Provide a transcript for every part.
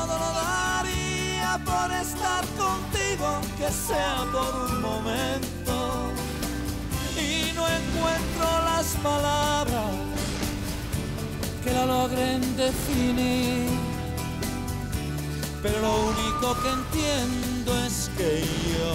todo lo daría por estar contigo, aunque sea por un momento. Y no encuentro las palabras que la logren definir, pero lo único que entiendo es que yo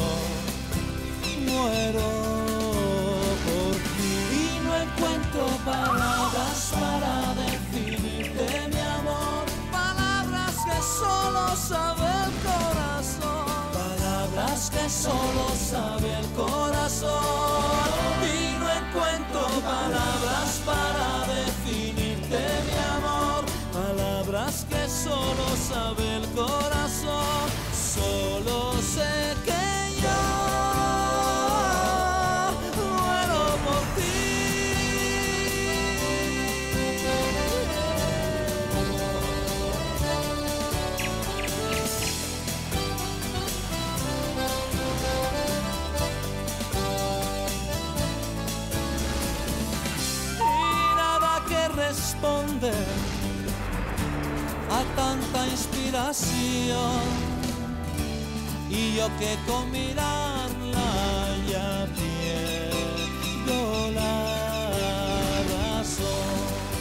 muero por ti. Y no encuentro palabras para definirte, mi amor, palabras que solo sabe el corazón, palabras que solo sabe el corazón. Y no encuentro palabras para definirte, mi amor, palabras que solo sabe el corazón. Solo sé que yo muero por ti. Y nada que responder a tanta inspiración, y yo que con mirarla ya pierdo la razón.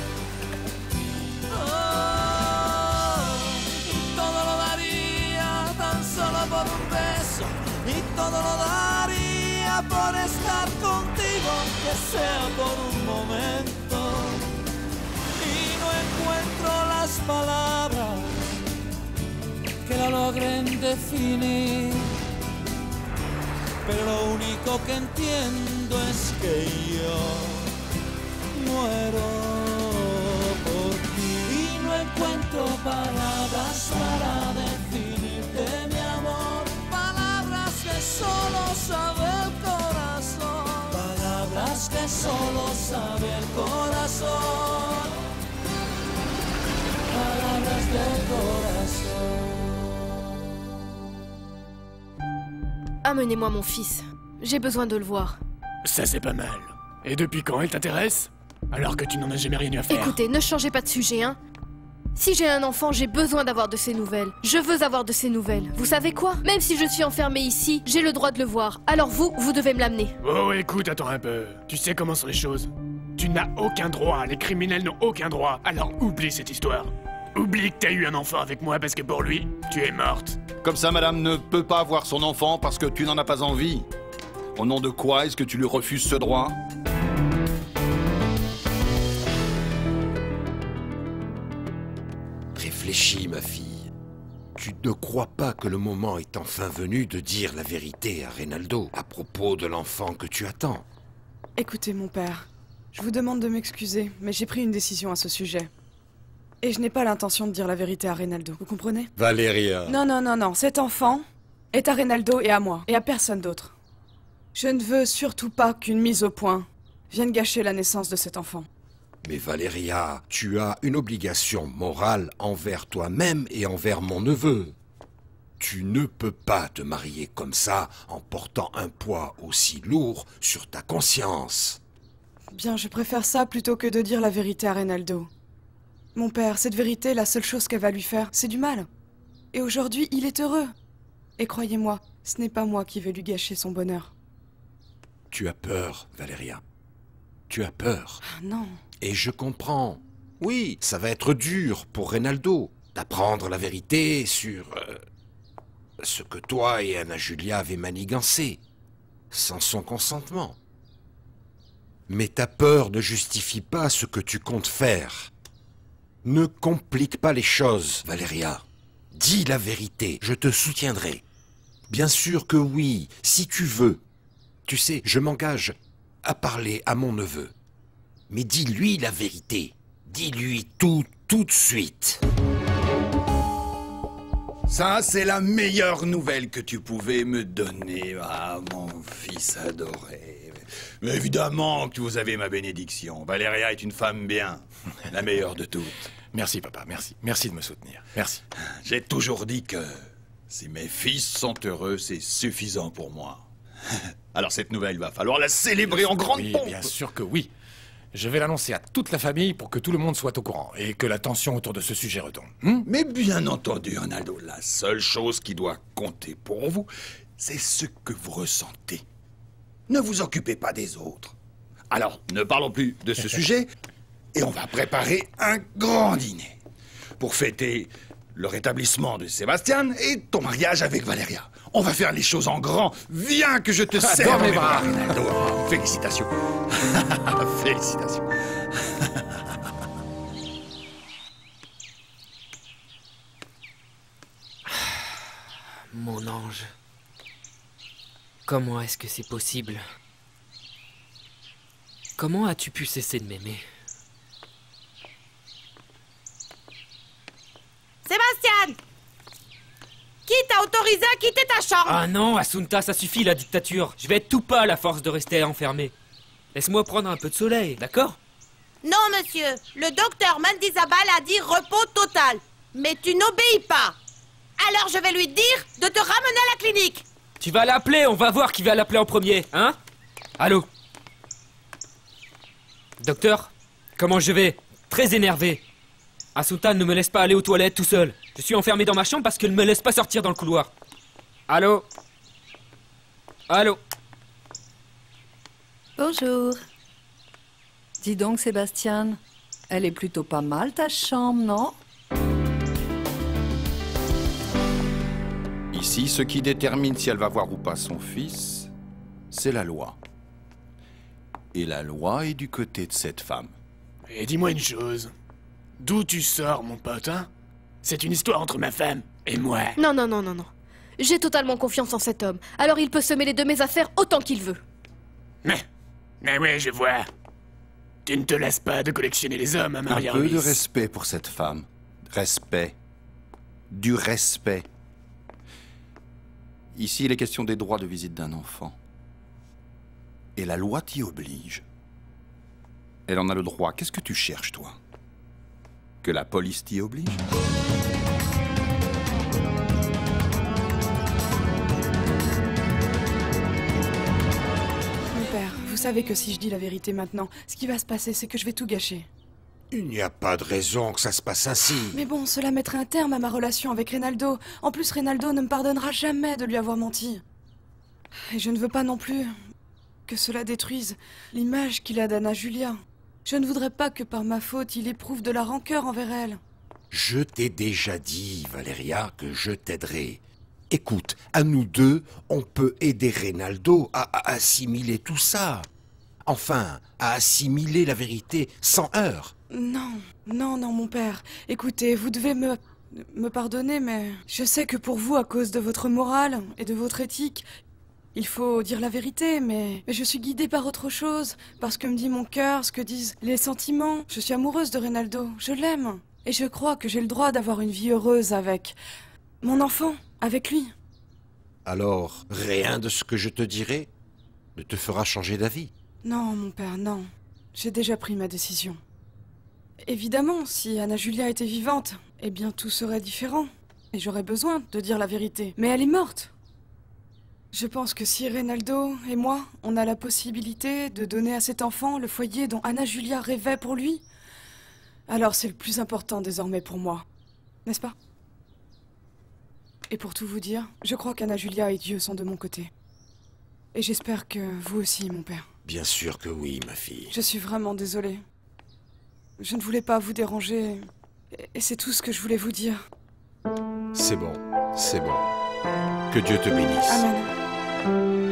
Oh, y todo lo daría tan solo por un beso, y todo lo daría por estar contigo, que sea por un momento. Y no encuentro las palabras que la logren definir, pero lo único que entiendo es que yo muero por ti. Y no encuentro palabras para definirte, mi amor, palabras que solo sabe el corazón, palabras que solo sabe el corazón, palabras del corazón. Amenez-moi mon fils. J'ai besoin de le voir. Ça c'est pas mal. Et depuis quand elle t'intéresse? Alors que tu n'en as jamais rien eu à faire. Écoutez, ne changez pas de sujet, hein. Si j'ai un enfant, j'ai besoin d'avoir de ses nouvelles. Je veux avoir de ses nouvelles. Vous savez quoi? Même si je suis enfermée ici, j'ai le droit de le voir. Alors vous devez me l'amener. Oh écoute, attends un peu. Tu sais comment sont les choses. Tu n'as aucun droit, les criminels n'ont aucun droit. Alors oublie cette histoire. Oublie que t'as eu un enfant avec moi parce que pour lui, tu es morte. Comme ça, madame ne peut pas avoir son enfant parce que tu n'en as pas envie. Au nom de quoi est-ce que tu lui refuses ce droit? Réfléchis, ma fille. Tu ne crois pas que le moment est enfin venu de dire la vérité à Reynaldo à propos de l'enfant que tu attends? Écoutez, mon père, je vous demande de m'excuser, mais j'ai pris une décision à ce sujet. Et je n'ai pas l'intention de dire la vérité à Reynaldo, vous comprenez? Valeria... Non, cet enfant est à Reynaldo et à moi, et à personne d'autre. Je ne veux surtout pas qu'une mise au point vienne gâcher la naissance de cet enfant. Mais Valeria, tu as une obligation morale envers toi-même et envers mon neveu. Tu ne peux pas te marier comme ça en portant un poids aussi lourd sur ta conscience. Bien, je préfère ça plutôt que de dire la vérité à Reynaldo. Mon père, cette vérité, la seule chose qu'elle va lui faire, c'est du mal. Et aujourd'hui, il est heureux. Et croyez-moi, ce n'est pas moi qui vais lui gâcher son bonheur. Tu as peur, Valeria. Tu as peur. Ah non. Et je comprends. Oui, ça va être dur pour Reynaldo d'apprendre la vérité sur... ce que toi et Anna Julia avez manigancé, sans son consentement. Mais ta peur ne justifie pas ce que tu comptes faire. Ne complique pas les choses, Valeria. Dis la vérité, je te soutiendrai. Bien sûr que oui, si tu veux. Tu sais, je m'engage à parler à mon neveu. Mais dis-lui la vérité. Dis-lui tout de suite. Ça, c'est la meilleure nouvelle que tu pouvais me donner, ah, mon fils adoré. Mais évidemment que vous avez ma bénédiction. Valeria est une femme bien, la meilleure de toutes. Merci, papa, merci. Merci de me soutenir. Merci. J'ai toujours dit que si mes fils sont heureux, c'est suffisant pour moi. Alors cette nouvelle, va falloir la célébrer en grande pompe. Bien sûr que oui. Je vais l'annoncer à toute la famille pour que tout le monde soit au courant et que la tension autour de ce sujet retombe. Mais bien entendu, Ronaldo, la seule chose qui doit compter pour vous, c'est ce que vous ressentez. Ne vous occupez pas des autres. Alors, ne parlons plus de ce sujet et on va préparer un grand dîner pour fêter le rétablissement de Sébastien et ton mariage avec Valeria. On va faire les choses en grand. Viens que je te serre dans mes bras. Ronaldo. Oh, félicitations. Félicitations. Mon ange. Comment est-ce que c'est possible? Comment as-tu pu cesser de m'aimer? Sébastien! Qui t'a autorisé à quitter ta chambre? Ah non, Assunta, ça suffit la dictature. Je vais être tout pâle à force de rester enfermé. Laisse-moi prendre un peu de soleil, d'accord? Non, monsieur. Le docteur Mandizabal a dit repos total. Mais tu n'obéis pas. Alors je vais lui dire de te ramener à la clinique. Tu vas l'appeler, on va voir qui va l'appeler en premier, hein? Allô? Docteur, comment je vais? Très énervé. Assunta ne me laisse pas aller aux toilettes tout seul. Je suis enfermé dans ma chambre parce qu'elle ne me laisse pas sortir dans le couloir. Allô? Allô? Bonjour. Dis donc, Sébastien, elle est plutôt pas mal ta chambre, non? Ici, ce qui détermine si elle va voir ou pas son fils, c'est la loi. Et la loi est du côté de cette femme. Et dis-moi une chose. D'où tu sors, mon pote, hein? C'est une histoire entre ma femme et moi. Non, non, non, non, non. J'ai totalement confiance en cet homme. Alors il peut se mêler de mes affaires autant qu'il veut. Mais ouais, je vois. Tu ne te lasses pas de collectionner les hommes, hein, Maria Un peu de Ruiz. respect pour cette femme. Respect. Du respect. Ici, il est question des droits de visite d'un enfant. Et la loi t'y oblige. Elle en a le droit. Qu'est-ce que tu cherches, toi? Que la police t'y oblige? Mon père, vous savez que si je dis la vérité maintenant, ce qui va se passer, c'est que je vais tout gâcher. Il n'y a pas de raison que ça se passe ainsi. Mais bon, cela mettrait un terme à ma relation avec Reynaldo. En plus, Reynaldo ne me pardonnera jamais de lui avoir menti. Et je ne veux pas non plus que cela détruise l'image qu'il a d'Anna Julia. Je ne voudrais pas que par ma faute, il éprouve de la rancœur envers elle. Je t'ai déjà dit, Valeria, que je t'aiderai. Écoute, à nous deux, on peut aider Reynaldo à assimiler tout ça. Enfin, à assimiler la vérité sans heurts. Non, non, non, mon père. Écoutez, vous devez me pardonner, mais je sais que pour vous, à cause de votre morale et de votre éthique, il faut dire la vérité, mais je suis guidée par autre chose, par ce que me dit mon cœur, ce que disent les sentiments. Je suis amoureuse de Reynaldo, je l'aime. Et je crois que j'ai le droit d'avoir une vie heureuse avec mon enfant, avec lui. Alors, rien de ce que je te dirai ne te fera changer d'avis. Non, mon père, non. J'ai déjà pris ma décision. Évidemment, si Anna Julia était vivante, eh bien tout serait différent. Et j'aurais besoin de dire la vérité. Mais elle est morte. Je pense que si Reynaldo et moi, on a la possibilité de donner à cet enfant le foyer dont Anna Julia rêvait pour lui, alors c'est le plus important désormais pour moi. N'est-ce pas? Et pour tout vous dire, je crois qu'Anna Julia et Dieu sont de mon côté. Et j'espère que vous aussi, mon père. Bien sûr que oui, ma fille. Je suis vraiment désolée. Je ne voulais pas vous déranger. Et c'est tout ce que je voulais vous dire. C'est bon, c'est bon. Que Dieu te bénisse. Amen.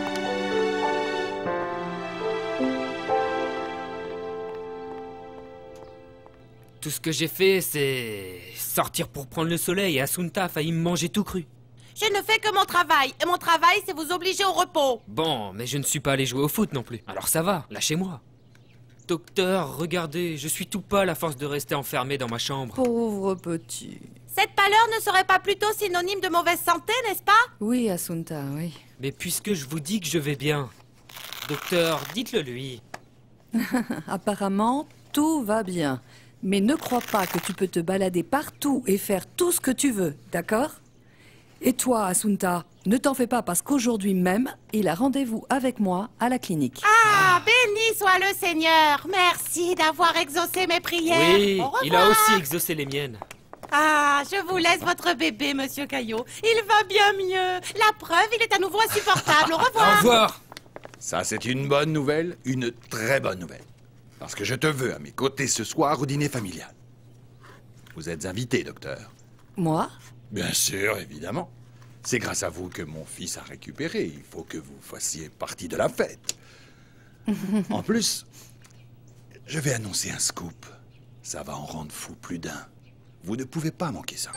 Tout ce que j'ai fait, c'est sortir pour prendre le soleil et Assunta a failli me manger tout cru. Je ne fais que mon travail. Et mon travail, c'est vous obliger au repos. Bon, mais je ne suis pas allé jouer au foot non plus. Alors ça va, lâchez-moi. Docteur, regardez, je suis tout pâle à force de rester enfermé dans ma chambre. Pauvre petit. Cette pâleur ne serait pas plutôt synonyme de mauvaise santé, n'est-ce pas? Oui, Assunta, oui. Mais puisque je vous dis que je vais bien, docteur, dites-le lui. Apparemment, tout va bien. Mais ne crois pas que tu peux te balader partout et faire tout ce que tu veux, d'accord? Et toi, Assunta, Ne t'en fais pas parce qu'aujourd'hui même, il a rendez-vous avec moi à la clinique. Ah, béni soit le Seigneur. Merci d'avoir exaucé mes prières. Oui, Au revoir. il a aussi exaucé les miennes. Ah, je vous laisse votre bébé, monsieur Caillot. Il va bien mieux. La preuve, il est à nouveau insupportable. Au revoir. Au revoir. Ça, c'est une bonne nouvelle, une très bonne nouvelle. Parce que je te veux à mes côtés ce soir au dîner familial. Vous êtes invité, docteur. Moi? Bien sûr, évidemment. C'est grâce à vous que mon fils a récupéré. Il faut que vous fassiez partie de la fête. En plus, je vais annoncer un scoop. Ça va en rendre fou plus d'un. Vous ne pouvez pas manquer ça.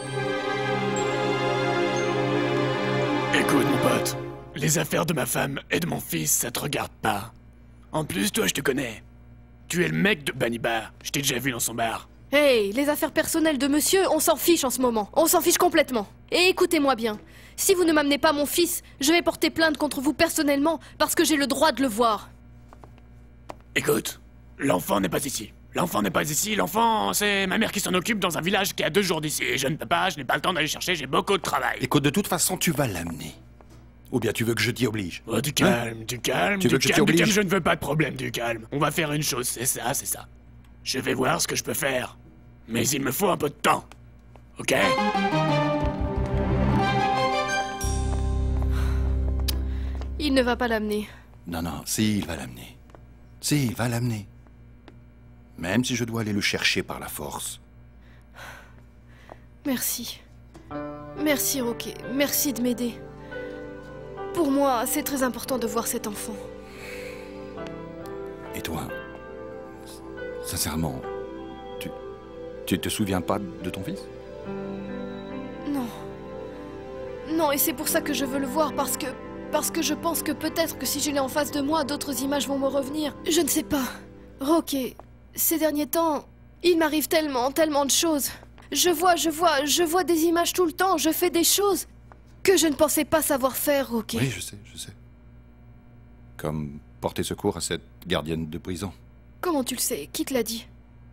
Écoute, mon pote, les affaires de ma femme et de mon fils, ça te regarde pas. En plus, toi, je te connais. Tu es le mec de Banibar. Je t'ai déjà vu dans son bar. Hey, les affaires personnelles de monsieur, on s'en fiche en ce moment. On s'en fiche complètement. Et écoutez-moi bien. Si vous ne m'amenez pas mon fils, je vais porter plainte contre vous personnellement parce que j'ai le droit de le voir. Écoute, l'enfant n'est pas ici. L'enfant n'est pas ici, l'enfant, c'est ma mère qui s'en occupe dans un village qui est à 2 jours d'ici. Et je ne peux pas, je n'ai pas le temps d'aller chercher, j'ai beaucoup de travail. Écoute, de toute façon, tu vas l'amener. Ou bien tu veux que je t'y oblige? Oh, du calme, du calme, Tu veux que je t'y oblige? je ne veux pas de problème, du calme. On va faire une chose, c'est ça, c'est ça. Je vais voir ce que je peux faire. Mais il me faut un peu de temps. Ok? Il ne va pas l'amener. Non, non, si, il va l'amener. Si, il va l'amener. Même si je dois aller le chercher par la force. Merci. Merci, Roquet. Merci de m'aider. Pour moi, c'est très important de voir cet enfant. Et toi, sincèrement, tu te souviens pas de ton fils? Non. Non, et c'est pour ça que je veux le voir, parce que je pense que peut-être que si je l'ai en face de moi, d'autres images vont me revenir. Je ne sais pas. Roquet, ces derniers temps, il m'arrive tellement de choses. Je vois des images tout le temps, je fais des choses que je ne pensais pas savoir faire, Roquet. Oui, je sais. Comme porter secours à cette gardienne de prison. Comment tu le sais? Qui te l'a dit?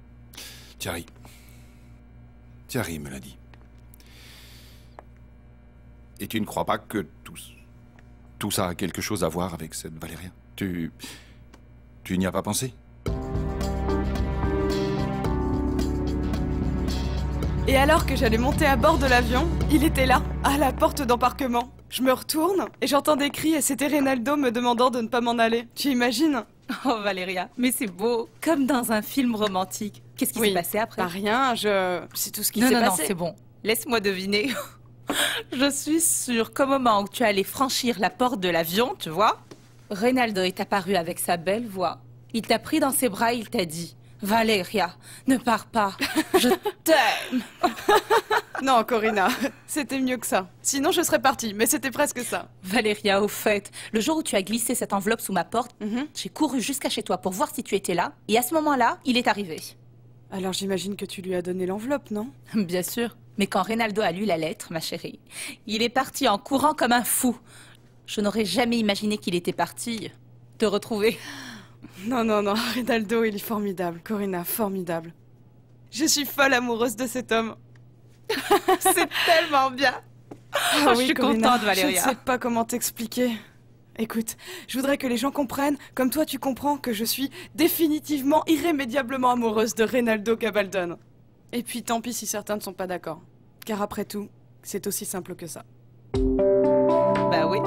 Thierry me l'a dit. Et tu ne crois pas que tout ça a quelque chose à voir avec cette Valéria? Tu n'y as pas pensé? Et alors que j'allais monter à bord de l'avion, il était là, à la porte d'embarquement. Je me retourne et j'entends des cris et c'était Reynaldo me demandant de ne pas m'en aller. Tu imagines? Oh Valéria, mais c'est beau, comme dans un film romantique. Qu'est-ce qui s'est passé après? Pas rien, c'est tout ce qui s'est Non, passé. c'est bon. Laisse-moi deviner. Je suis sûre qu'au moment où tu allais franchir la porte de l'avion, tu vois, Reynaldo est apparu avec sa belle voix. Il t'a pris dans ses bras et il t'a dit « Valéria, ne pars pas, je t'aime !» Non, Corinna, c'était mieux que ça. Sinon, je serais partie, mais c'était presque ça. Valéria, au fait, le jour où tu as glissé cette enveloppe sous ma porte, j'ai couru jusqu'à chez toi pour voir si tu étais là, et à ce moment-là, il est arrivé. Alors j'imagine que tu lui as donné l'enveloppe, non? Bien sûr. Mais quand Reynaldo a lu la lettre, ma chérie, il est parti en courant comme un fou. Je n'aurais jamais imaginé qu'il était parti te retrouver. Non, Reynaldo, il est formidable. Corinna, formidable. Je suis folle amoureuse de cet homme. C'est tellement bien. Ah je suis Corinna, contente, Valéria. Je ne sais pas comment t'expliquer. Écoute, je voudrais que les gens comprennent, comme toi tu comprends, que je suis définitivement, irrémédiablement amoureuse de Reynaldo Gabaldon. Et puis tant pis si certains ne sont pas d'accord. Car après tout, c'est aussi simple que ça. Bah oui.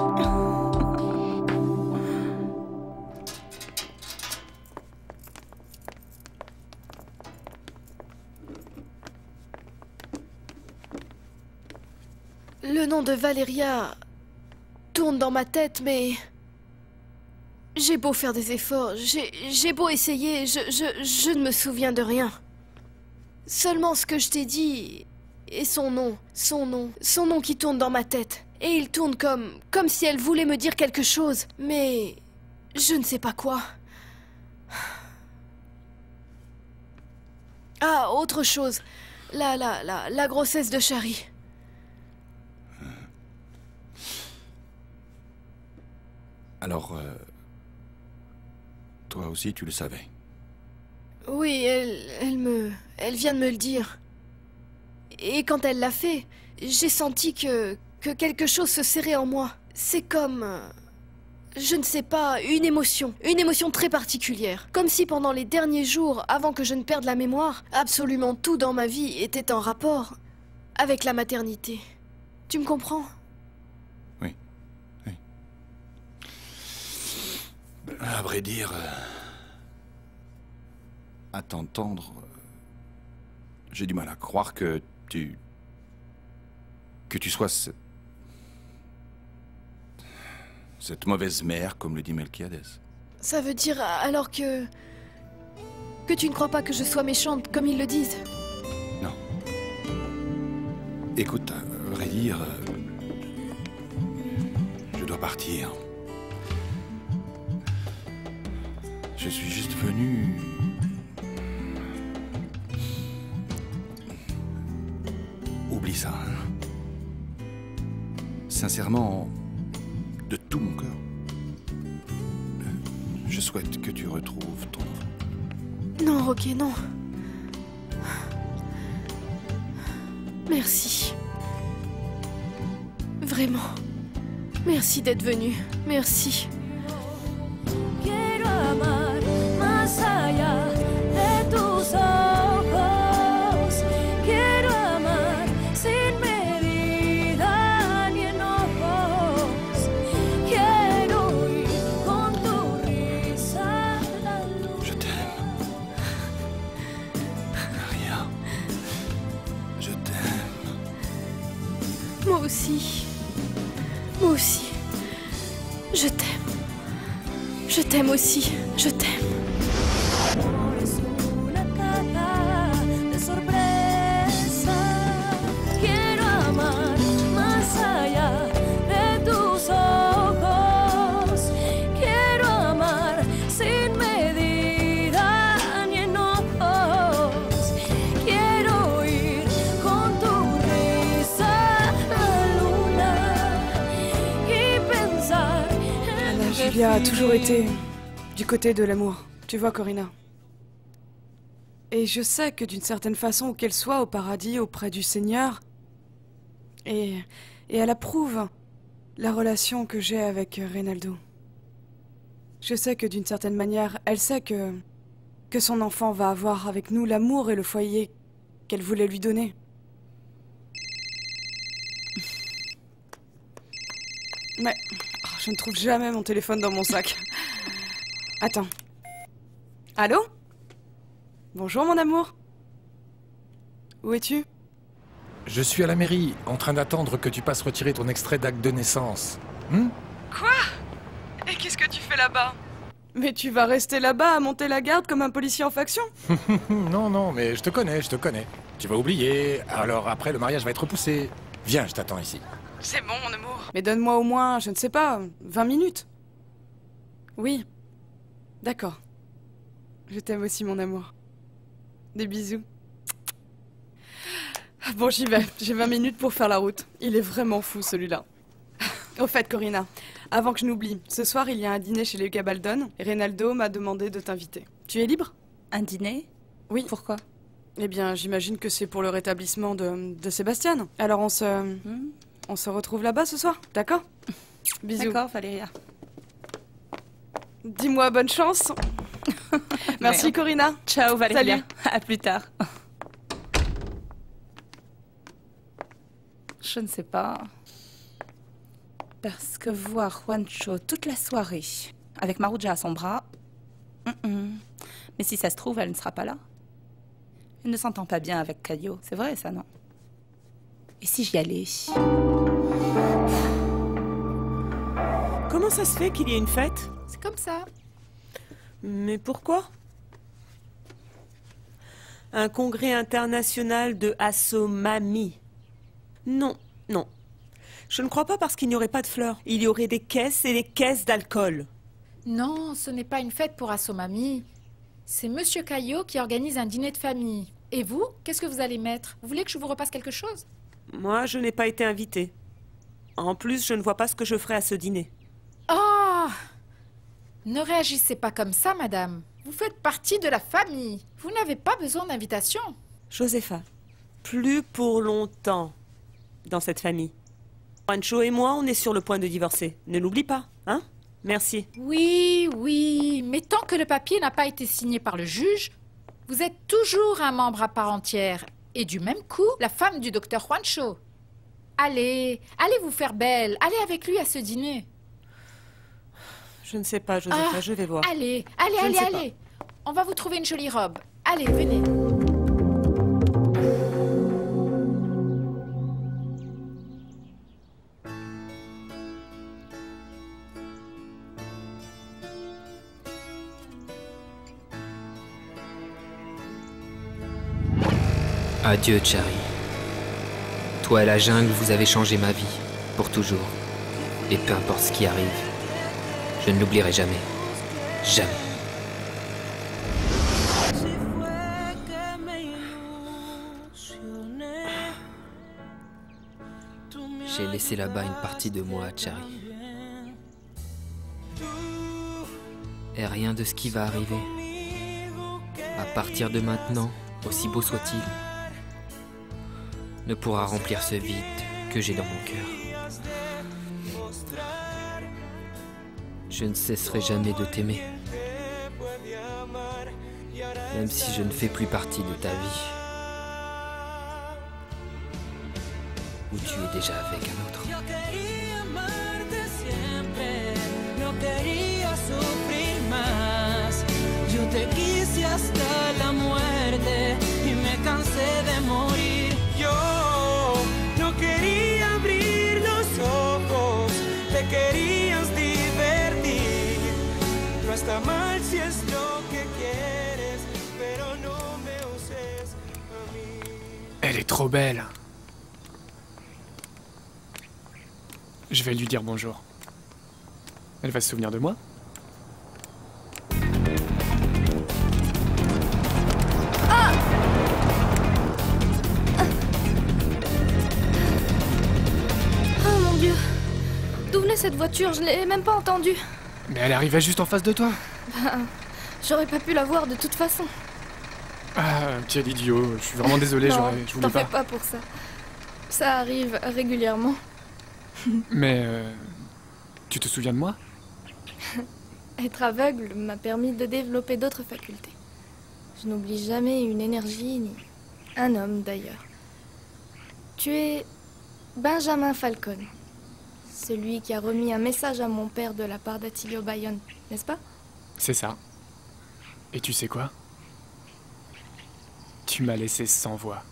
Le nom de Valéria tourne dans ma tête, mais... J'ai beau faire des efforts, j'ai beau essayer, je ne me souviens de rien. Seulement ce que je t'ai dit et son nom qui tourne dans ma tête. Et il tourne comme si elle voulait me dire quelque chose, mais je ne sais pas quoi. Ah, autre chose. La grossesse de Shari. Alors, toi aussi tu le savais? Oui, elle vient de me le dire. Et quand elle l'a fait, j'ai senti que que quelque chose se serrait en moi. C'est comme... je ne sais pas, une émotion très particulière. Comme si pendant les derniers jours, avant que je ne perde la mémoire, absolument tout dans ma vie était en rapport avec la maternité. Tu me comprends? Oui. Oui. À vrai dire, à t'entendre, j'ai du mal à croire que tu sois cette mauvaise mère, comme le dit Melquiades. Ça veut dire alors que tu ne crois pas que je sois méchante, comme ils le disent? Non. Écoute, à vrai dire, je dois partir. Je suis juste venu... Oublie ça. Sincèrement, de tout mon cœur, je souhaite que tu retrouves ton enfant. Non, Roquet, non. Merci. Vraiment. Merci d'être venu. Merci. Quiero amar más allá de tus ojos. Quiero amar sin medida ni enojos. Quiero ir con tu risa a la luz. Je t'aime. Maria. Je t'aime. Moi aussi. Moi aussi. Je t'aime. Je t'aime aussi. Je t'aime. Eres una caja de sorpresa. Quiero amar más allá de tus ojos. Quiero amar sin medida ni enojos. Quiero ir con tu risa a la luna y pensar en Anna Julia a toujours été du côté de l'amour. Tu vois, Corina. Et je sais que d'une certaine façon, où qu'elle soit au paradis, auprès du Seigneur, et elle approuve la relation que j'ai avec Reynaldo. Je sais que d'une certaine manière, elle sait que son enfant va avoir avec nous l'amour et le foyer qu'elle voulait lui donner. Mais je ne trouve jamais mon téléphone dans mon sac. Attends. Allô? Bonjour mon amour. Où es-tu? Je suis à la mairie, en train d'attendre que tu passes retirer ton extrait d'acte de naissance. Quoi? Et qu'est-ce que tu fais là-bas? Mais tu vas rester là-bas à monter la garde comme un policier en faction? Non, non, mais je te connais, je te connais. Tu vas oublier, alors après le mariage va être repoussé. Viens, je t'attends ici. C'est bon mon amour. Mais donne-moi au moins, je ne sais pas, 20 minutes. Oui. D'accord. Je t'aime aussi mon amour. Des bisous. Bon, j'y vais. J'ai 20 minutes pour faire la route. Il est vraiment fou, celui-là. Au fait, Corina, avant que je n'oublie, ce soir, il y a un dîner chez les Gabaldon. Et Reynaldo m'a demandé de t'inviter. Tu es libre? Un dîner? Oui. Pourquoi? Eh bien, j'imagine que c'est pour le rétablissement de Sébastien. Alors, on se retrouve là-bas ce soir, d'accord? Bisous. D'accord, Valéria. Dis-moi bonne chance. Merci, Merde. Corina. Ciao, Valéria. Salut. À plus tard. Je ne sais pas. Parce que voir Juancho toute la soirée, avec Maruja à son bras... Mais si ça se trouve, elle ne sera pas là. Elle ne s'entend pas bien avec Caio. C'est vrai, ça, non? Et si j'y allais? Comment ça se fait qu'il y ait une fête? C'est comme ça. Mais pourquoi? Un congrès international de Assomami. Non, non. Je ne crois pas parce qu'il n'y aurait pas de fleurs. Il y aurait des caisses et des caisses d'alcool. Non, ce n'est pas une fête pour Assomami. C'est Monsieur Caillot qui organise un dîner de famille. Et vous, qu'est-ce que vous allez mettre? Vous voulez que je vous repasse quelque chose? Moi, je n'ai pas été invitée. En plus, je ne vois pas ce que je ferai à ce dîner. Oh! Ne réagissez pas comme ça, madame. Vous faites partie de la famille. Vous n'avez pas besoin d'invitation. Josépha, plus pour longtemps dans cette famille. Juancho et moi, on est sur le point de divorcer. Ne l'oublie pas, hein? Merci. Oui, oui, mais tant que le papier n'a pas été signé par le juge, vous êtes toujours un membre à part entière. Et du même coup, la femme du docteur Juancho. Allez, allez vous faire belle. Allez avec lui à ce dîner. Je ne sais pas, Josepha, je vais voir. Allez, allez, Je ne allez, sais pas. allez. On va vous trouver une jolie robe. Allez, venez. Adieu, Chari. Toi et la jungle, vous avez changé ma vie, pour toujours. Et peu importe ce qui arrive, je ne l'oublierai jamais. Jamais. J'ai laissé là-bas une partie de moi à Chari. Et rien de ce qui va arriver, à partir de maintenant, aussi beau soit-il, ne pourra remplir ce vide que j'ai dans mon cœur. Je ne cesserai jamais de t'aimer, même si je ne fais plus partie de ta vie, où tu es déjà avec un autre. Yo te quise hasta la muerte y me cansé de morir. Yo no quería abrir los ojos, te querías divertir. No está mal si es lo que quieres, pero no me uses a mí. Elle est trop belle. Je vais lui dire bonjour. Elle va se souvenir de moi? Oh mon Dieu. D'où venait cette voiture? Je l'ai même pas entendue. Mais elle arrivait juste en face de toi. Ben, j'aurais pas pu la voir de toute façon. Ah, quel idiot. Je suis vraiment désolé, Non, je voulais t'en pas. fais pas pour ça. Ça arrive régulièrement. Mais tu te souviens de moi? Être aveugle m'a permis de développer d'autres facultés. Je n'oublie jamais une énergie ni un homme d'ailleurs. Tu es Benjamin Falcon, celui qui a remis un message à mon père de la part d'Attilio Bayonne, n'est-ce pas? C'est ça. Et tu sais quoi? Tu m'as laissé sans voix.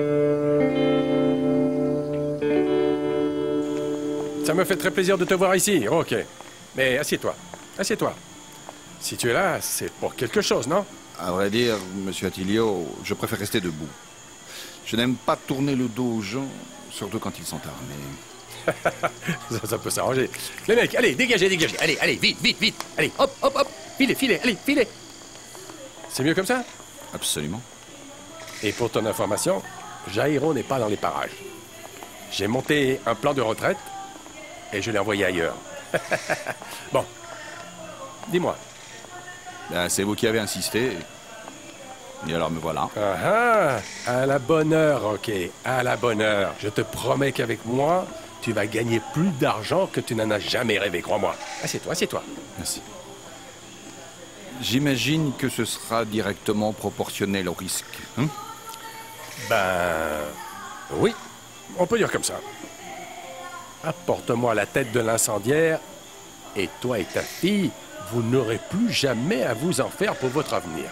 Ça me fait très plaisir de te voir ici, ok. Mais assieds-toi, assieds-toi. Si tu es là, c'est pour quelque chose, non? À vrai dire, monsieur Attilio, je préfère rester debout. Je n'aime pas tourner le dos aux gens, surtout quand ils sont armés. ça peut s'arranger. Les mecs, allez, dégagez, dégagez. Allez, allez, vite, vite, vite. Allez, hop, hop, hop. Filez, filez, allez, filez. C'est mieux comme ça? Absolument. Et pour ton information, Jairo n'est pas dans les parages. J'ai monté un plan de retraite et je l'ai envoyé ailleurs. Bon, dis-moi. Ben, c'est vous qui avez insisté. Et alors me voilà. Ah ah, à la bonne heure, ok. À la bonne heure. Je te promets qu'avec moi, tu vas gagner plus d'argent que tu n'en as jamais rêvé, crois-moi. Assieds-toi, assieds-toi. Merci. J'imagine que ce sera directement proportionnel au risque. Hein? Ben... oui, on peut dire comme ça. Apporte-moi la tête de l'incendiaire et toi et ta fille, vous n'aurez plus jamais à vous en faire pour votre avenir.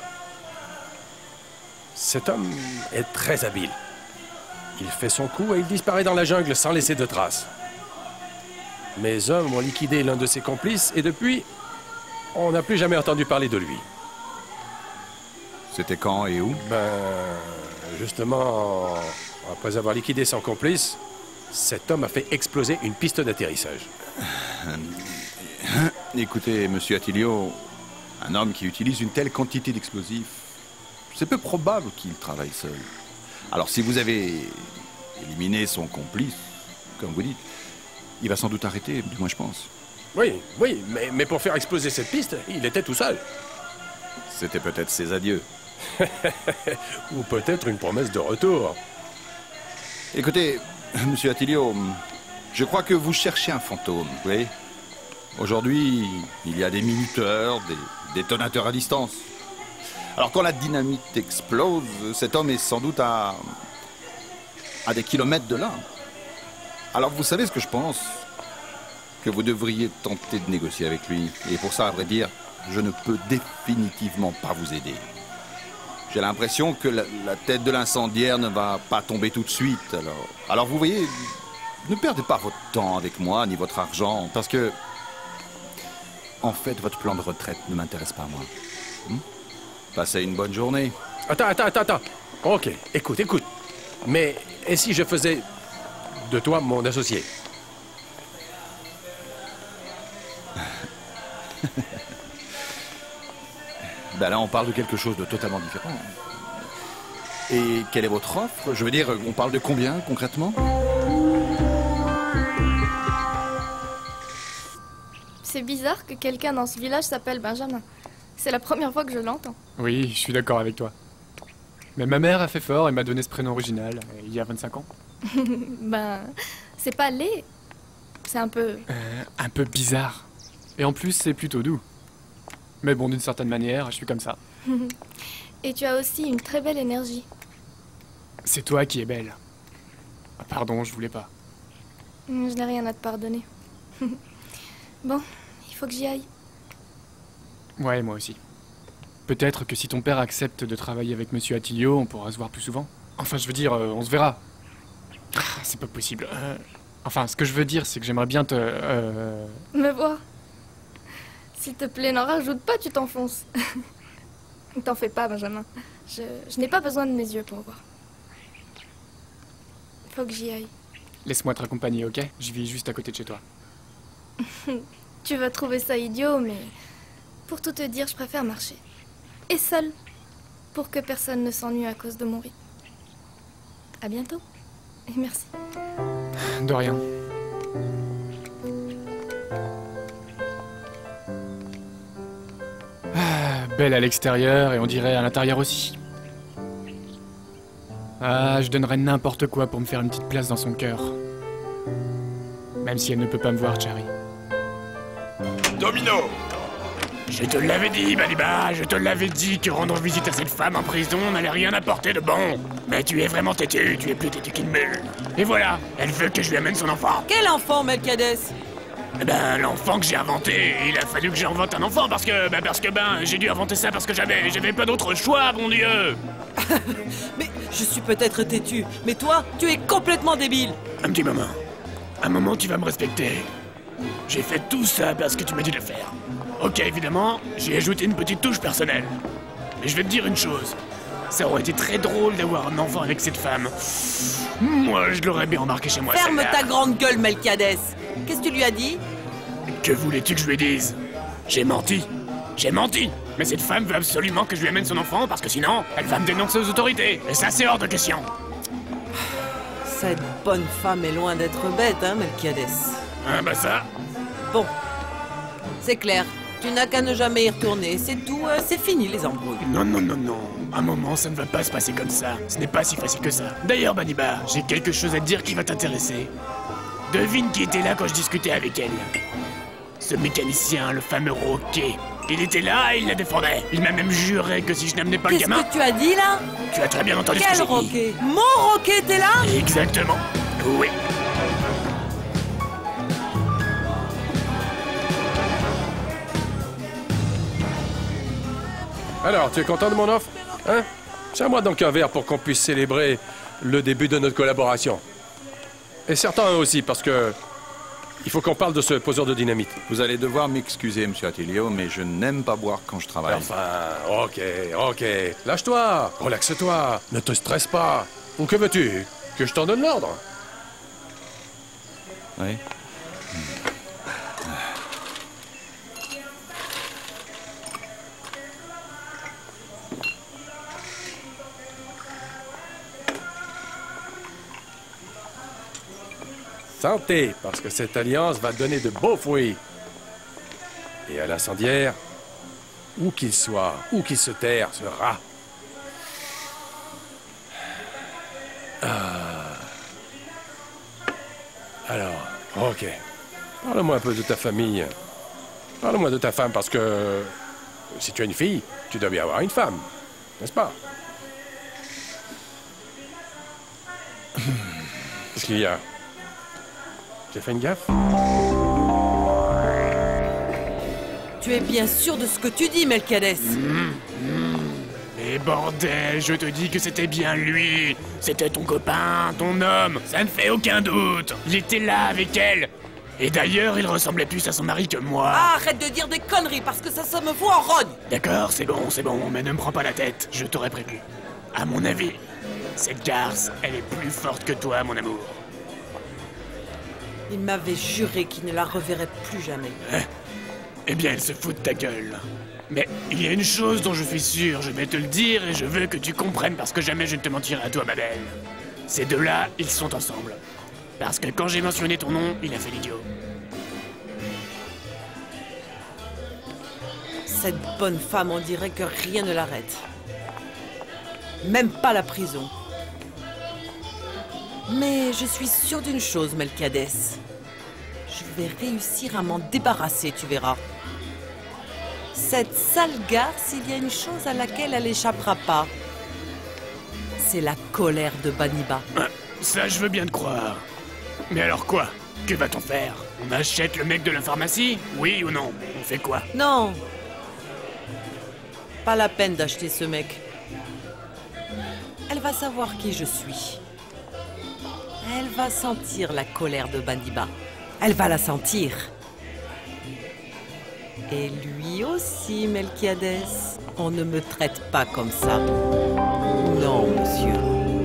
Cet homme est très habile. Il fait son coup et il disparaît dans la jungle sans laisser de traces. Mes hommes ont liquidé l'un de ses complices et depuis, on n'a plus jamais entendu parler de lui. C'était quand et où? Ben, justement, après avoir liquidé son complice, cet homme a fait exploser une piste d'atterrissage. Écoutez, monsieur Attilio, un homme qui utilise une telle quantité d'explosifs, c'est peu probable qu'il travaille seul. Alors si vous avez éliminé son complice, comme vous dites, il va sans doute arrêter, du moins je pense. Oui, oui, mais pour faire exploser cette piste, il était tout seul. C'était peut-être ses adieux. Ou peut-être une promesse de retour. Écoutez, monsieur Attilio, Je crois que vous cherchez un fantôme, vous voyez. Aujourd'hui, il y a des minuteurs, des détonateurs à distance. Alors quand la dynamite explose, cet homme est sans doute à des kilomètres de là. Alors vous savez ce que je pense? Que vous devriez tenter de négocier avec lui. Et pour ça, à vrai dire, je ne peux définitivement pas vous aider. J'ai l'impression que la tête de l'incendiaire ne va pas tomber tout de suite. Alors vous voyez, ne perdez pas votre temps avec moi, ni votre argent, parce que... En fait, votre plan de retraite ne m'intéresse pas, moi. Passez une bonne journée. Attends. Ok, écoute. Mais et si je faisais de toi mon associé? Ben là, on parle de quelque chose de totalement différent. Et quelle est votre offre? Je veux dire, on parle de combien, concrètement? C'est bizarre que quelqu'un dans ce village s'appelle Benjamin. C'est la première fois que je l'entends. Oui, je suis d'accord avec toi. Mais ma mère a fait fort et m'a donné ce prénom original, il y a 25 ans. Ben, c'est pas laid. C'est un peu... Un peu bizarre. Et en plus, c'est plutôt doux. Mais bon, d'une certaine manière, je suis comme ça. Et tu as aussi une très belle énergie. C'est toi qui es belle. Ah, pardon, je voulais pas. Je n'ai rien à te pardonner. Bon, il faut que j'y aille. Ouais, moi aussi. Peut-être que si ton père accepte de travailler avec Monsieur Attilio, on pourra se voir plus souvent. Enfin, je veux dire, on se verra. Ah, c'est pas possible. Enfin, ce que je veux dire, c'est que j'aimerais bien te... Me voir. S'il te plaît, n'en rajoute pas, tu t'enfonces. T'en fais pas, Benjamin. Je n'ai pas besoin de mes yeux pour voir. Faut que j'y aille. Laisse-moi te raccompagner, ok? Je vis juste à côté de chez toi. Tu vas trouver ça idiot, mais... Pour tout te dire, je préfère marcher. Et seule. Pour que personne ne s'ennuie à cause de mon rythme. À bientôt. Et merci. De rien. Belle à l'extérieur et on dirait à l'intérieur aussi. Ah, je donnerais n'importe quoi pour me faire une petite place dans son cœur. Même si elle ne peut pas me voir, Cherry. Domino! Je te l'avais dit, Baliba, je te l'avais dit que rendre visite à cette femme en prison n'allait rien apporter de bon. Mais tu es vraiment têtu, tu es plus têtu qu'une mule. Et voilà, elle veut que je lui amène son enfant. Quel enfant, Melquiades? Eh ben, l'enfant que j'ai inventé, il a fallu que j'invente un enfant parce que j'ai dû inventer ça parce que j'avais pas d'autre choix, bon Dieu. Mais je suis peut-être têtu, mais toi, tu es complètement débile. Un petit moment. Un moment, tu vas me respecter. J'ai fait tout ça parce que tu m'as dit de le faire. Ok, évidemment, j'ai ajouté une petite touche personnelle. Mais je vais te dire une chose. Ça aurait été très drôle d'avoir un enfant avec cette femme. Moi, je l'aurais bien remarqué chez moi. Ferme celle-là. ta grande gueule, Melquiades. Qu'est-ce que tu lui as dit? Que voulais-tu que je lui dise? J'ai menti. J'ai menti. Mais cette femme veut absolument que je lui amène son enfant parce que sinon, elle va me dénoncer aux autorités. Et ça, c'est hors de question. Cette bonne femme est loin d'être bête, hein, Melquiades. Ah bah ça. Bon, c'est clair. Tu n'as qu'à ne jamais y retourner, c'est tout, c'est fini les embrouilles. Non. Un moment, ça ne va pas se passer comme ça. Ce n'est pas si facile que ça. D'ailleurs, Baniba, j'ai quelque chose à te dire qui va t'intéresser. Devine qui était là quand je discutais avec elle. Ce mécanicien, le fameux Roquet. Il était là et il la défendait. Il m'a même juré que si je n'amenais pas le gamin... Qu'est-ce que tu as dit là? Tu as très bien entendu ce que Quel j'ai dit. Roquet? Mon Roquet était là? Exactement. Oui. Alors, tu es content de mon offre? Hein? Tiens-moi donc un verre pour qu'on puisse célébrer le début de notre collaboration. Et certains aussi, parce que... il faut qu'on parle de ce poseur de dynamite. Vous allez devoir m'excuser, monsieur Attilio, mais je n'aime pas boire quand je travaille. Enfin, ok. Lâche-toi, relaxe-toi, ne te stresse pas. Ou que veux-tu? Que je t'en donne l'ordre? Oui. Santé, parce que cette alliance va donner de beaux fruits. Et à l'incendiaire, où qu'il soit, où qu'il se terre, ce rat. Alors, Ok. Parle-moi un peu de ta famille. Parle-moi de ta femme, parce que si tu as une fille, tu dois bien avoir une femme, n'est-ce pas? Qu'est-ce qu'il y a? J'ai fait une gaffe? Tu es bien sûr de ce que tu dis, Melquiades. Mais bordel, je te dis que c'était bien lui. C'était ton copain, ton homme, ça ne fait aucun doute. Il était là avec elle. Et d'ailleurs, il ressemblait plus à son mari que moi. Ah, arrête de dire des conneries, parce que ça me fout en rogne. D'accord, c'est bon, mais ne me prends pas la tête, je t'aurais prévenu. À mon avis, cette garce, elle est plus forte que toi, mon amour. Il m'avait juré qu'il ne la reverrait plus jamais. Eh bien, elle se fout de ta gueule. Mais il y a une chose dont je suis sûr, je vais te le dire et je veux que tu comprennes parce que jamais je ne te mentirai à toi, ma belle. Ces deux-là, ils sont ensemble. Parce que quand j'ai mentionné ton nom, il a fait l'idiot. Cette bonne femme, on dirait que rien ne l'arrête. Même pas la prison. Mais je suis sûre d'une chose, Melquiades. Je vais réussir à m'en débarrasser, tu verras. Cette sale garce, il y a une chose à laquelle elle échappera pas. C'est la colère de Baniba. Ça, je veux bien te croire. Mais alors quoi? Que va-t-on faire? On achète le mec de la pharmacie? Oui ou non? On fait quoi? Non. Pas la peine d'acheter ce mec. Elle va savoir qui je suis. Elle va sentir la colère de Baniba. Elle va la sentir. Et lui aussi, Melquiades. On ne me traite pas comme ça. Non, monsieur.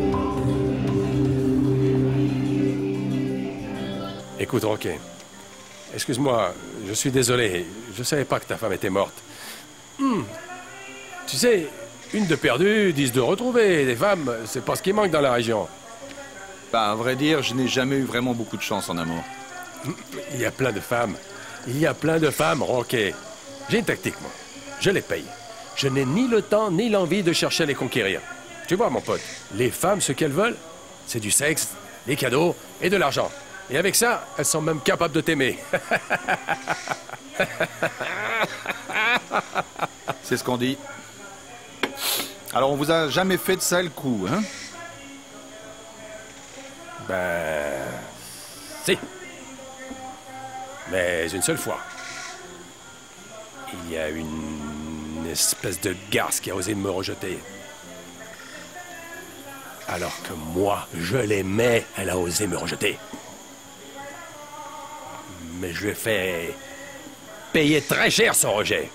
Écoute, Roquet. Excuse-moi, je suis désolé. Je savais pas que ta femme était morte. Tu sais, une de perdue, 10 de retrouvée. Des femmes, c'est pas ce qui manque dans la région. Bah, à vrai dire, je n'ai jamais eu vraiment beaucoup de chance en amour. Il y a plein de femmes. Il y a plein de femmes, Roquet. J'ai une tactique, moi. Je les paye. Je n'ai ni le temps ni l'envie de chercher à les conquérir. Tu vois, mon pote, les femmes, ce qu'elles veulent, c'est du sexe, des cadeaux et de l'argent. Et avec ça, elles sont même capables de t'aimer. C'est ce qu'on dit. Alors, on vous a jamais fait de sale coup, hein? Ben... si. Mais une seule fois. Il y a une espèce de garce qui a osé me rejeter. Alors que moi, je l'aimais, elle a osé me rejeter. Mais je lui ai fait payer très cher son rejet.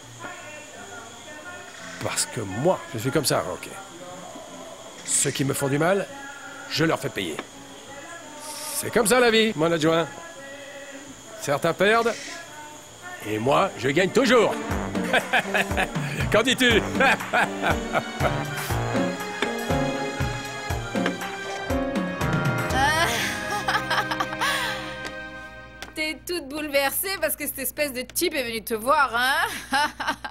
Parce que moi, je suis comme ça, Roquet. Ceux qui me font du mal, je leur fais payer. C'est comme ça la vie, mon adjoint. Certains perdent, et moi, je gagne toujours. Qu'en dis-tu? T'es toute bouleversée parce que cette espèce de type est venu te voir, hein?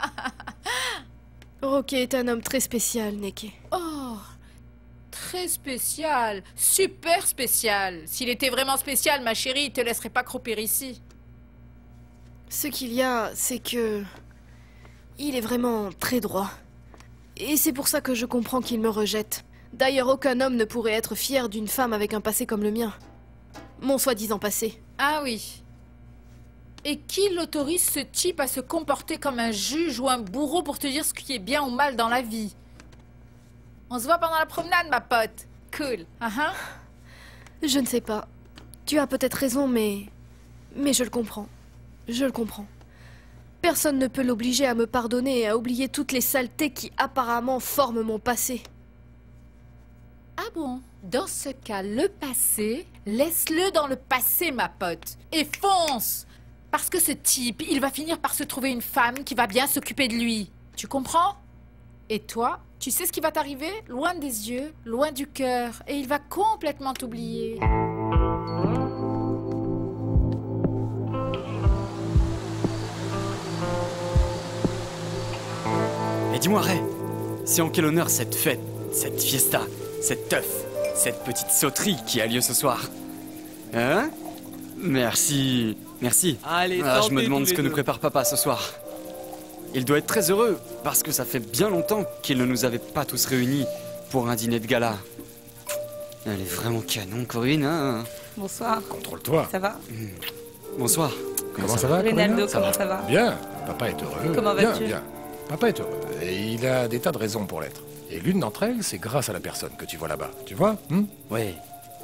Roquet est un homme très spécial, Neke. Oh, très spécial, super spécial. S'il était vraiment spécial, ma chérie, il te laisserait pas croupir ici. Ce qu'il y a, c'est que... il est vraiment très droit. Et c'est pour ça que je comprends qu'il me rejette. D'ailleurs, aucun homme ne pourrait être fier d'une femme avec un passé comme le mien. Mon soi-disant passé. Ah oui. Et qui l'autorise ce type à se comporter comme un juge ou un bourreau pour te dire ce qui est bien ou mal dans la vie? On se voit pendant la promenade, ma pote. Cool. Je ne sais pas. Tu as peut-être raison, mais je le comprends. Je le comprends. Personne ne peut l'obliger à me pardonner et à oublier toutes les saletés qui apparemment forment mon passé. Ah bon? Dans ce cas, le passé, laisse-le dans le passé, ma pote. Et fonce! Parce que ce type, il va finir par se trouver une femme qui va bien s'occuper de lui. Tu comprends? Et toi, tu sais ce qui va t'arriver? Loin des yeux, loin du cœur. Et il va complètement t'oublier. Et dis-moi, Ray, c'est en quel honneur cette fête, cette fiesta, cette teuf, cette petite sauterie qui a lieu ce soir? Hein? Merci. Merci. Allez, Ah, je me tentez demande tous ce que les nous deux. prépare papa ce soir. Il doit être très heureux, parce que ça fait bien longtemps qu'il ne nous avait pas tous réunis pour un dîner de gala. Elle est vraiment canon, Corinne, hein? Bonsoir. Contrôle-toi. Ça va? Bonsoir. Comment ça va, Rinaldo, Corinne comment ça va? Bien. Papa est heureux. Comment Bien, vas-tu? bien. Papa est heureux. Et il a des tas de raisons pour l'être. Et l'une d'entre elles, c'est grâce à la personne que tu vois là-bas. Tu vois? Oui.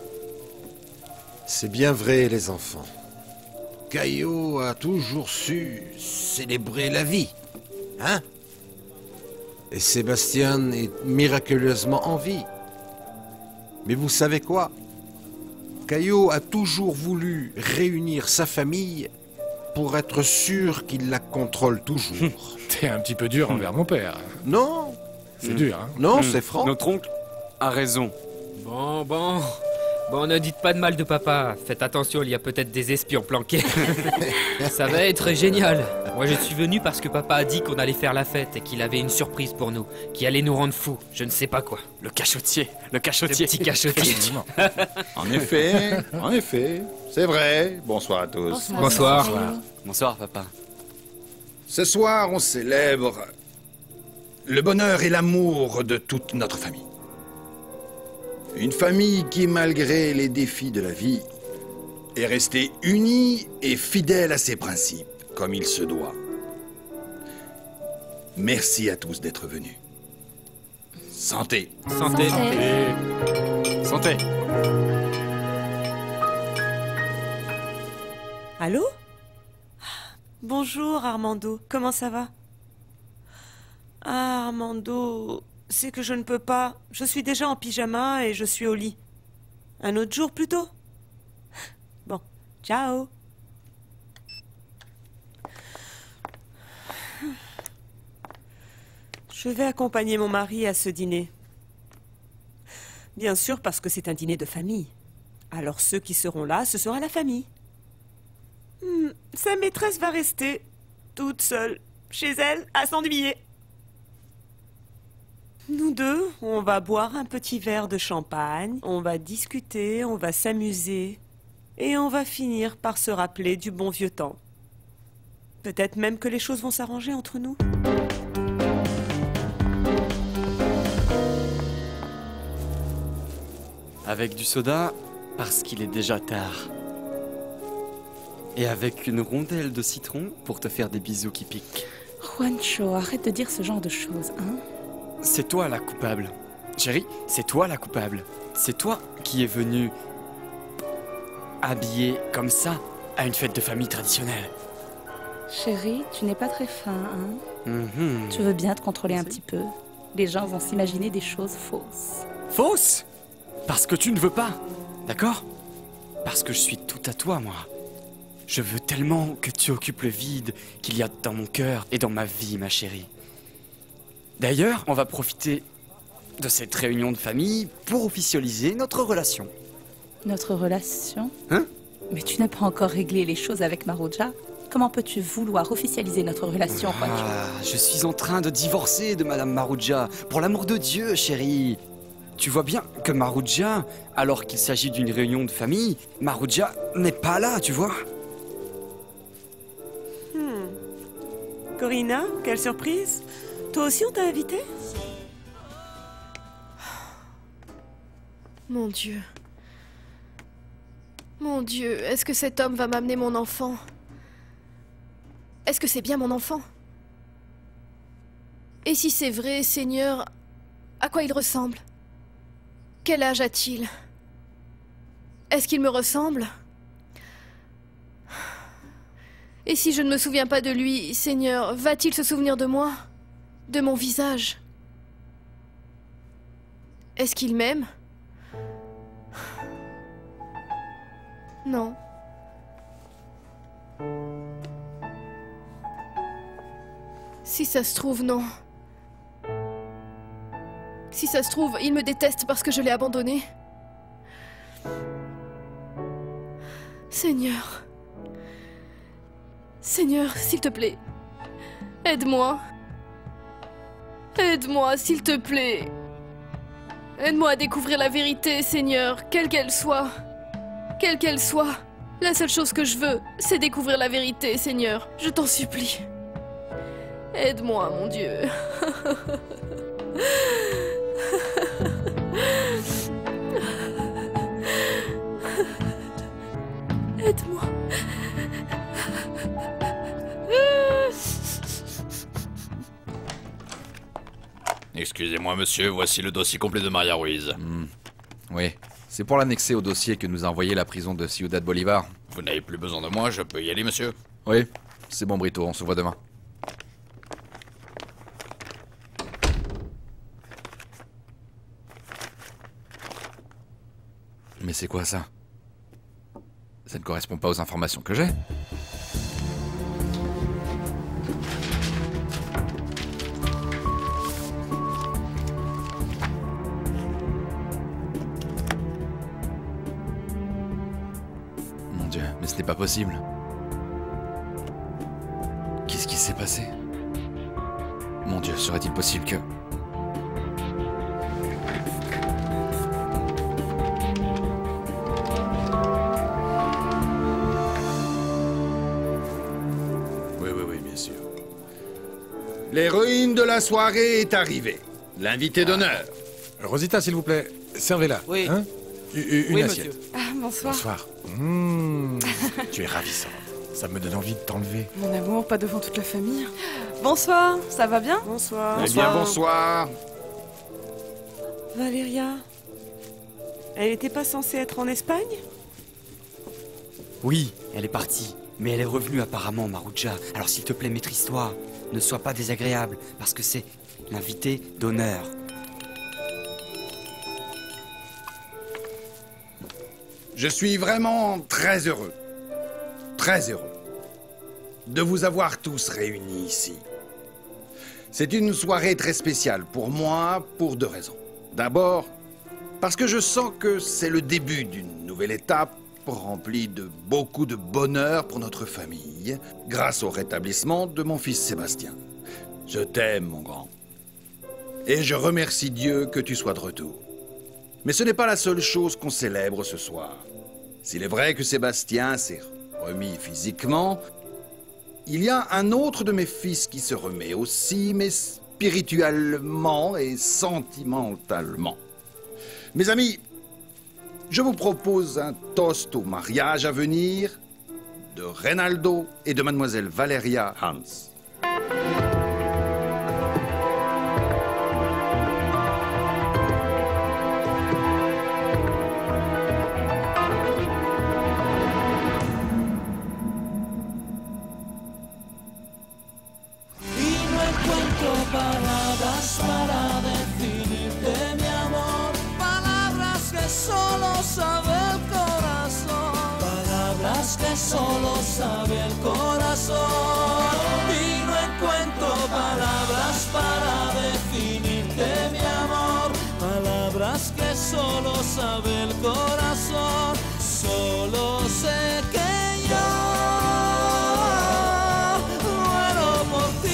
C'est bien vrai, les enfants. Caillot a toujours su célébrer la vie. Hein? Et Sébastien est miraculeusement en vie. Mais vous savez quoi? Caillot a toujours voulu réunir sa famille pour être sûr qu'il la contrôle toujours. T'es un petit peu dur envers mon père. Non. C'est dur, hein? Non, c'est franc. Notre oncle a raison. Bon, ne dites pas de mal de papa. Faites attention, il y a peut-être des espions planqués. Ça va être génial. Moi, je suis venu parce que papa a dit qu'on allait faire la fête et qu'il avait une surprise pour nous, qui allait nous rendre fous. Je ne sais pas quoi. Le cachotier. Le Le cachotier. petit cachotier. En effet, c'est vrai. Bonsoir à tous. Bonsoir. Bonsoir, papa. Ce soir, on célèbre le bonheur et l'amour de toute notre famille. Une famille qui, malgré les défis de la vie, est restée unie et fidèle à ses principes, comme il se doit. Merci à tous d'être venus. Santé. Santé. Santé. Allô? Bonjour Armando, comment ça va? Ah, Armando, c'est que je ne peux pas. Je suis déjà en pyjama et je suis au lit. Un autre jour plutôt? Bon, ciao. Je vais accompagner mon mari à ce dîner. Bien sûr, parce que c'est un dîner de famille. Alors ceux qui seront là, ce sera la famille. Sa maîtresse va rester toute seule, chez elle, à s'ennuyer. Nous deux, on va boire un petit verre de champagne, on va discuter, on va s'amuser, et on va finir par se rappeler du bon vieux temps. Peut-être même que les choses vont s'arranger entre nous. Avec du soda, parce qu'il est déjà tard. Et avec une rondelle de citron pour te faire des bisous qui piquent. Juancho, arrête de dire ce genre de choses, hein? C'est toi la coupable. Chérie, c'est toi la coupable. C'est toi qui es venu habillé comme ça à une fête de famille traditionnelle. Chérie, tu n'es pas très fin, hein? Mhm. Tu veux bien te contrôler un petit peu? Les gens vont s'imaginer des choses fausses. Fausse? Parce que tu ne veux pas, d'accord? Parce que je suis tout à toi, moi. Je veux tellement que tu occupes le vide qu'il y a dans mon cœur et dans ma vie, ma chérie. D'ailleurs, on va profiter de cette réunion de famille pour officialiser notre relation. Notre relation? Hein? Mais tu n'as pas encore réglé les choses avec Maruja? Comment peux-tu vouloir officialiser notre relation, Juancho? Je suis en train de divorcer de Madame Maruja. Pour l'amour de Dieu, chérie. Tu vois bien que Maruja, alors qu'il s'agit d'une réunion de famille, Maruja n'est pas là, tu vois. Corina, quelle surprise! Toi aussi on t'a invité? Mon Dieu. Mon Dieu, est-ce que cet homme va m'amener mon enfant? Est-ce que c'est bien mon enfant? Et si c'est vrai, Seigneur, à quoi il ressemble? Quel âge a-t-il? Est-ce qu'il me ressemble? Et si je ne me souviens pas de lui, Seigneur, va-t-il se souvenir de moi? De mon visage? Est-ce qu'il m'aime? Non. Si ça se trouve, non. Si ça se trouve, il me déteste parce que je l'ai abandonné. Seigneur. Seigneur, s'il te plaît. Aide-moi. Aide-moi, s'il te plaît. Aide-moi à découvrir la vérité, Seigneur, quelle qu'elle soit. Quelle qu'elle soit. La seule chose que je veux, c'est découvrir la vérité, Seigneur. Je t'en supplie. Aide-moi, mon Dieu. Aide-moi. Excusez-moi, monsieur, voici le dossier complet de Maria Ruiz. Oui, c'est pour l'annexer au dossier que nous a envoyé la prison de Ciudad Bolivar. Vous n'avez plus besoin de moi, je peux y aller, monsieur? Oui, c'est bon, Brito, on se voit demain. Mais c'est quoi ça? Ça ne correspond pas aux informations que j'ai. Mon Dieu, mais ce n'est pas possible. Qu'est-ce qui s'est passé? Mon Dieu, serait-il possible que... Oui, bien sûr. L'héroïne de la soirée est arrivée. L'invité d'honneur. Rosita, s'il vous plaît, servez-la. Oui. Hein? Une Oui, assiette. monsieur. Ah, bonsoir. Bonsoir. Tu es ravissante. Ça me donne envie de t'enlever. Mon amour, pas devant toute la famille. Bonsoir, ça va bien? Bonsoir. Eh bien, bonsoir. Valéria, elle n'était pas censée être en Espagne? Oui, elle est partie. Mais elle est revenue apparemment, Maruja. Alors s'il te plaît, maîtrise-toi. Ne sois pas désagréable, parce que c'est l'invité d'honneur. Je suis vraiment très heureux de vous avoir tous réunis ici. C'est une soirée très spéciale pour moi pour deux raisons. D'abord, parce que je sens que c'est le début d'une nouvelle étape remplie de beaucoup de bonheur pour notre famille, grâce au rétablissement de mon fils Sébastien. Je t'aime, mon grand. Et je remercie Dieu que tu sois de retour. Mais ce n'est pas la seule chose qu'on célèbre ce soir. S'il est vrai que Sébastien s'est remis physiquement, il y a un autre de mes fils qui se remet aussi, mais spirituellement et sentimentalement. Mes amis, je vous propose un toast au mariage à venir de Reynaldo et de mademoiselle Valeria Hans. Palabras para definirte, mi amor. Palabras que solo sabe el corazón. Palabras que solo sabe el corazón. Y no encuentro palabras para definirte, mi amor. Palabras que solo sabe el corazón. Solo sé que yo muero por ti.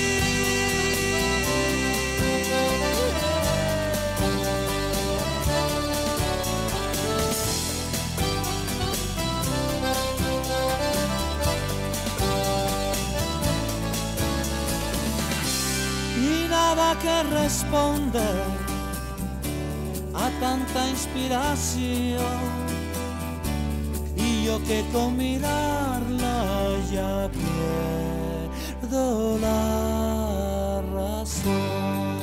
Y nada que responder a tanta inspiración. Y yo que con mirarla ya pierdo la razón.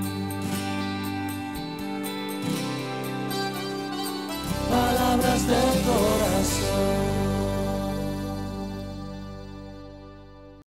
Palabras de